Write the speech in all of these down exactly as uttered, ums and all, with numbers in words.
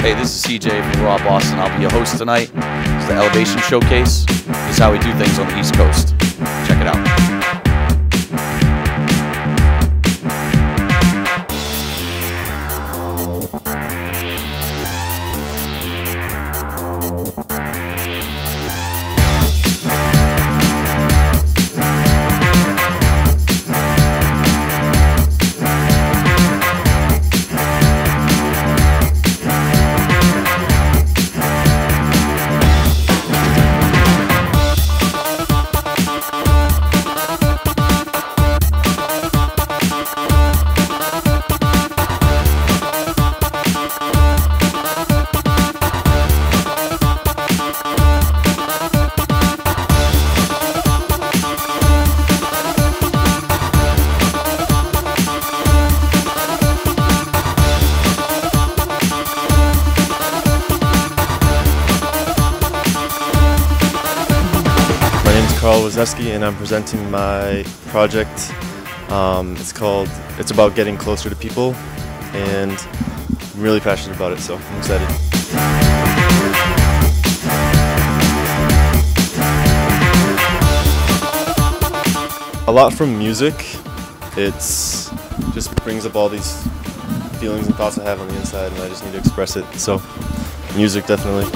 Hey, this is C J from Raw Boston. I'll be your host tonight. It's the Elevation Showcase. This is how we do things on the East Coast. Check it out. My name is Carl Wisniewski, and I'm presenting my project. Um, it's called It's About Getting Closer to People, and I'm really passionate about it, so I'm excited. A lot from music. It's just brings up all these feelings and thoughts I have on the inside, and I just need to express it. So music, definitely.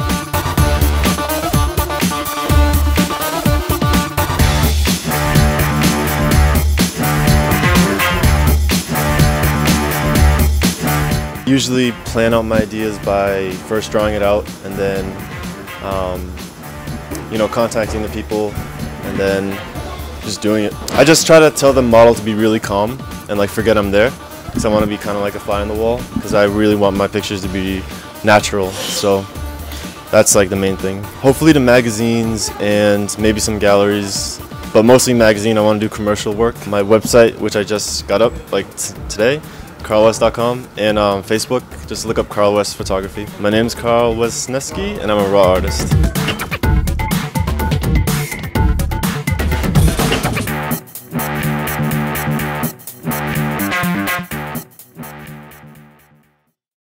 Usually plan out my ideas by first drawing it out and then, um, you know, contacting the people and then just doing it. I just try to tell the model to be really calm and like forget I'm there, because I want to be kind of like a fly on the wall, because I really want my pictures to be natural. So that's like the main thing. Hopefully to magazines and maybe some galleries, but mostly magazine. I want to do commercial work. My website, which I just got up like t today, carl west dot com, and um, Facebook, just look up Carl West Photography. My name is Carl Wisniewski, and I'm a raw artist.